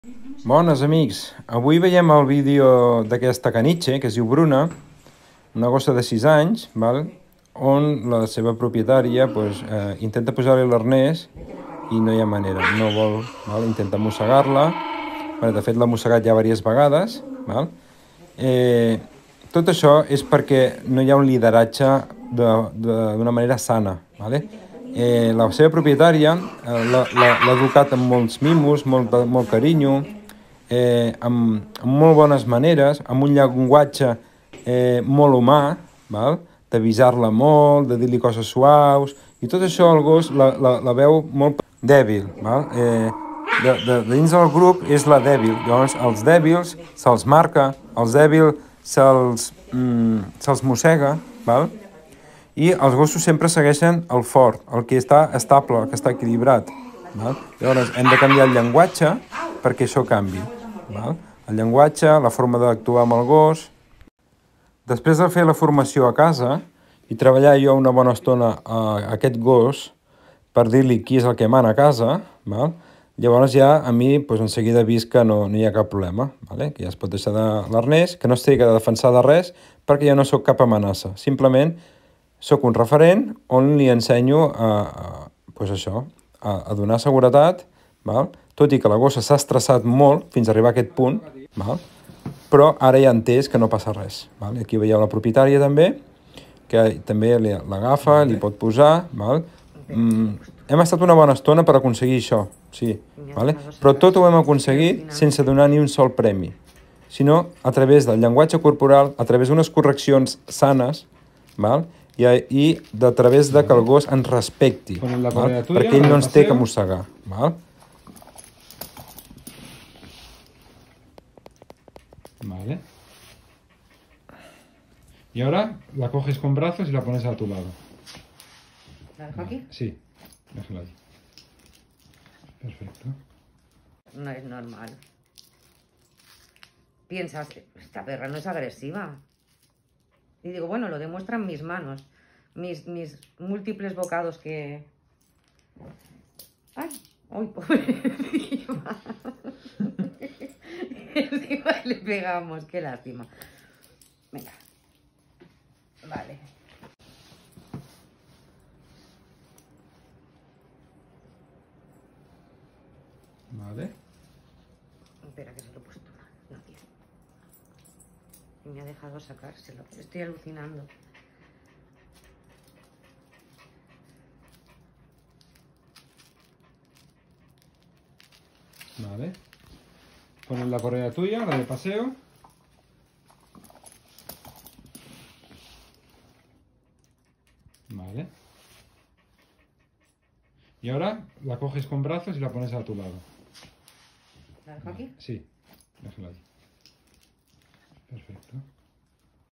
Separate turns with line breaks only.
Bones, amics. Avui veiem el vídeo d'aquesta caniche, que es diu Bruna, una gossa de 6 anys, val? On la seva propietària intenta posar-li l'arnès i no hi ha manera, no vol, val? Intenta mossegar-la. De fet, l'ha mossegat ja diverses vegades. Val? Tot això és perquè no hi ha un lideratge d'una manera sana. Vale? La seva propietària l'ha educat amb molts mimos, molt carinyo, amb molt bones maneres, amb un llenguatge molt humà, val? D'avisar-la molt, de dir-li coses suaus, i tot això el gos la veu molt dèbil. Val? Dins del grup és la dèbil, llavors els dèbils se'ls marca, els dèbils se'ls mossega, val? I els gossos sempre segueixen el fort, el que està estable, el que està equilibrat. Val? Llavors hem de canviar el llenguatge perquè això canvi. Val? El llenguatge, la forma d'actuar amb el gos. Després de fer la formació a casa i treballar jo una bona estona a aquest gos per dir-li qui és el que mana a casa, val? Llavors ja a mi en seguida he vist que no hi ha cap problema, vale? Que ja es pot deixar de l'arnès, que no es té que defensar de res perquè jo no sóc cap amenaça. Simplement sóc un referent on li ensenyo a donar seguretat, val? Tot i que la gossa s'ha estressat molt fins a arribar a aquest punt, val? Però ara ja ha entès que no passa res. Val? Aquí veieu la propietària també, que també l'agafa, li pot posar. Val? Hem estat una bona estona per aconseguir això, sí. Vale? Però tot ho hem aconseguit sense donar ni un sol premi, sinó a través del llenguatge corporal, a través d'unes correccions sanes, val? I a través de que el gos ens respecti, val? Perquè ell no ens té que mossegar. Val?
Vale. Y ahora la coges con brazos y la pones a tu lado.
¿La dejo aquí?
Sí, déjala allí. Perfecto.
No es normal. Piensas, esta perra no es agresiva. Y digo, bueno, lo demuestran mis manos. Mis múltiples bocados que... ¡Ay! ¡Ay, pobre! Encima le pegamos, qué lástima. Venga. Vale.
Vale.
Espera, que se lo he puesto mal. No, tío. Y me ha dejado sacárselo. Estoy alucinando.
Vale. Pones la correa tuya, la de paseo. Vale. Y ahora la coges con brazos y la pones a tu lado.
¿La dejo aquí?
Sí, déjala allí. Perfecto.